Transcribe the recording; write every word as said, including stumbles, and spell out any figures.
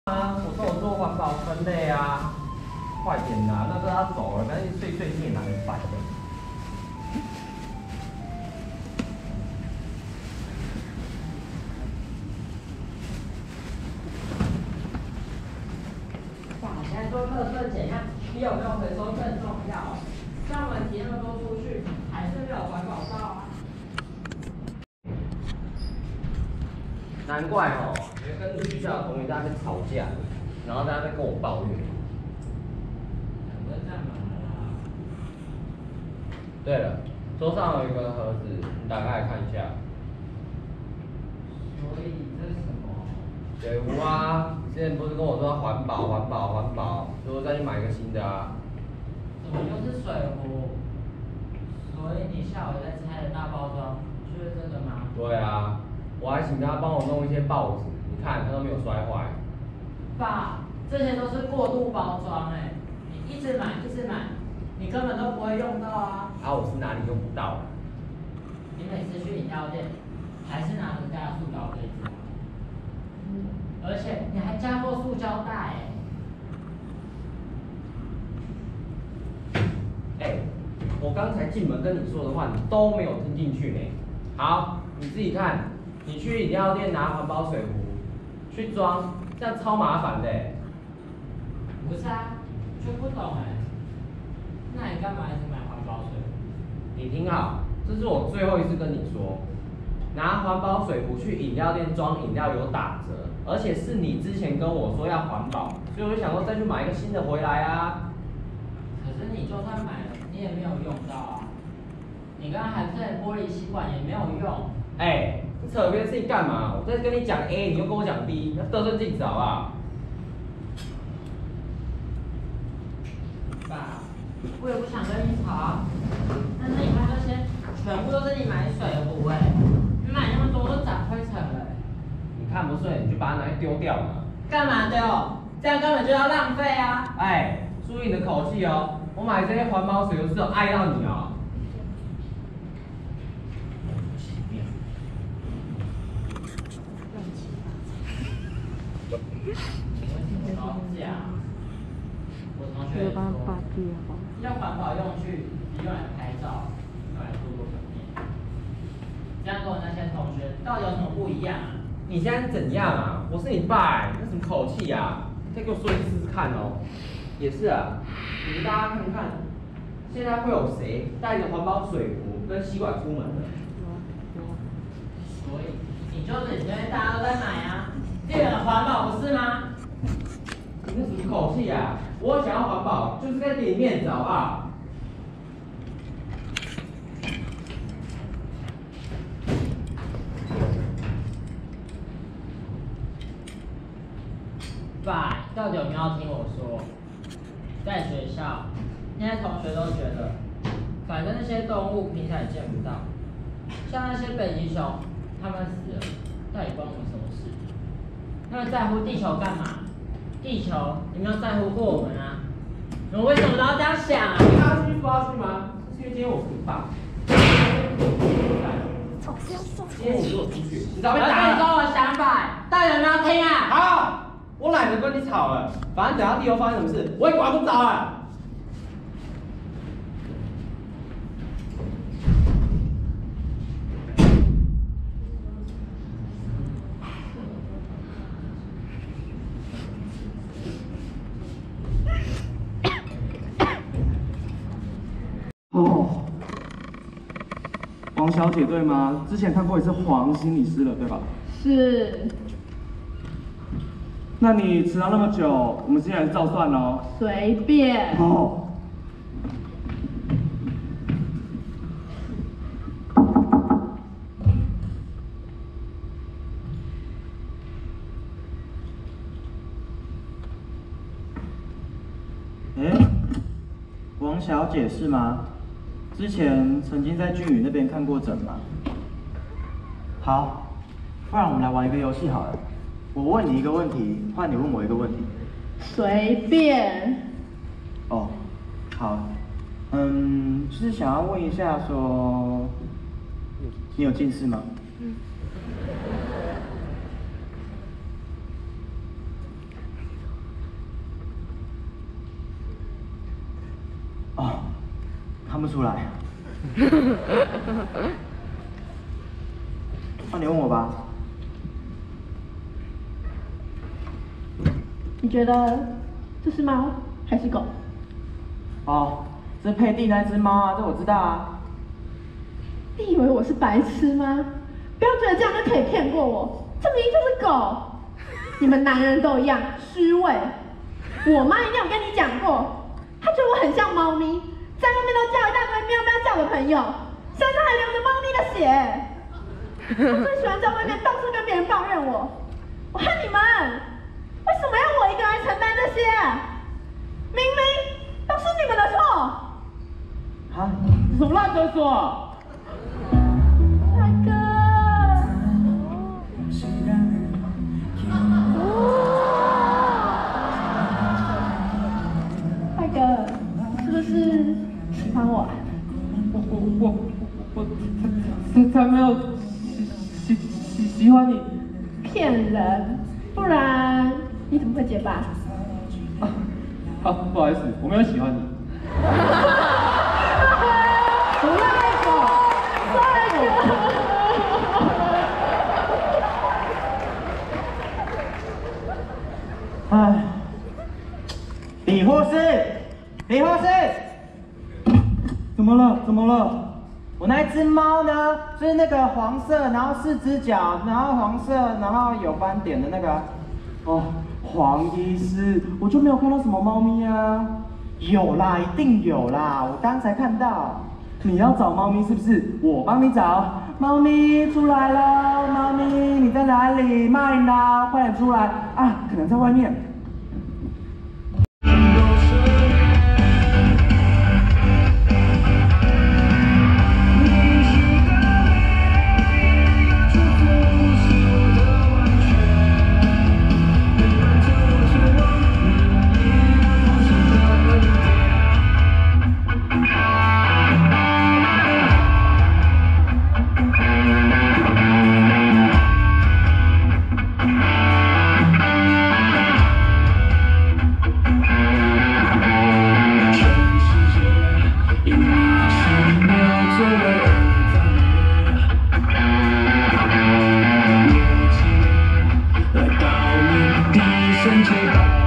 啊，我说我做环保分类啊，快点啦！那个他走了，赶紧碎碎念啊，很烦的。 哇，现在做垃圾减量比有没有回收更重要。像我们提那么多出去，还是没有环保到啊。 难怪哦，跟学校的同学在那边吵架，然后大家在跟我抱怨。 我在干嘛啦？ 对了，桌上有一个盒子，你打开来看一下。 所以这是什么？ 水壶啊，之前不是跟我说要环保、环保、环保，所以我再去买一个新的啊。 怎么又是水壶？所以你下午在拆的大包装就是这个吗？ 对啊，我还请他帮我弄一些报纸，你看他都没有摔坏。 爸，这些都是过度包装哎，你一直买一直买，你根本都不会用到啊。 啊，我是哪里用不到的？ 你每次去饮料店，还是拿人家的塑料杯子，而且你还加过塑胶袋哎。 哎，我刚才进门跟你说的话，你都没有听进去呢。好，你自己看，你去饮料店拿环保水壶去装，这样超麻烦的。 不是啊，就不懂哎。那你干嘛一直买环保水壶？ 你听好，这是我最后一次跟你说，拿环保水壶去饮料店装饮料有打折，而且是你之前跟我说要环保，所以我就想说再去买一个新的回来啊。 可是你就算买了，你也没有用到啊。你刚刚还配玻璃吸管也没有用。 哎，你扯别的事情干嘛？我在跟你讲 A， 你又跟我讲 B， 要得寸进尺好不好？ 爸，我也不想跟你吵啊。但是你看这些，全部都是你买水壶哎，你买那么多都长灰尘了哎。 你看不顺眼你就把它拿去丢掉嘛。 干嘛丢？这样根本就要浪费啊！ 哎，注意你的口气哦，我买这些环保水壶是有爱到你哦。 吵架，我同学也说，要环保用具，用来拍照，用来做做表面。这样跟我那些同学到底有什么不一样啊？ 你现在是怎样啊？我是你爸哎，那什么口气啊？再给我说一次试试看哦。也是啊，你们大家看看，现在会有谁带着环保水壶跟吸管出门的？ 所以你就是因为大家都在买啊，店很环保不是吗？ 你那什么口气啊？我想要环保，就是该给你面子好不好？ 爸，到底有没有听我说？在学校，那些同学都觉得，反正那些动物平常也见不到，像那些北极熊，它们死了，到底关我们什么事？他们在乎地球干嘛？地球有没有在乎过我们啊？你们为什么都要这样想啊？ 你要去说下去吗？是因为今天我是你爸。今天你如果出去，你早被我打了。 要跟你说我的想法，到底有没有听啊？ 好，我懒得跟你吵了，反正等下地球发生什么事，我也管不着了。 哦，王小姐对吗？之前看过一次黄心理师了，对吧？ 是， 那你迟到那么久，我们现在照算哦。 随便。 哦。哎，王小姐是吗？之前曾经在俊宇那边看过诊吗？好，不然我们来玩一个游戏好了。我问你一个问题，换你问我一个问题。 随便。 哦，好，嗯，就是想要问一下说，你有近视吗？嗯。 看不出来。那你问我吧。 你觉得这是猫还是狗？ 哦，这佩蒂那只猫啊，这我知道啊。 你以为我是白痴吗？不要觉得这样就可以骗过我，这明明就是狗。你们男人都一样虚伪。我妈一定有跟你讲过，她觉得我很像猫咪，在外面都叫一大堆喵喵叫的朋友，身上还流着猫咪的血。她最喜欢在外面到处跟别人抱怨我。我恨你们，为什么要我一个人承担这些？明明都是你们的错。 啊？什么烂厕所？ 大哥。大哥，是不是喜欢我啊？ 我我我我才才没有喜喜喜欢你。 骗人，不然你怎么会结巴？ 啊，好，不好意思，我没有喜欢你。 不赖狗，大哥。 唉，理货师，理货师，怎么了？怎么了？我那一只猫呢，就是那个黄色，然后四只脚，然后黄色，然后有斑点的那个。哦，黄医师，我就没有看到什么猫咪啊。有啦，一定有啦，我刚才看到。你要找猫咪是不是？我帮你找。猫咪出来了，猫咪你在哪里？卖呢？快点出来啊！可能在外面。来到你的身前。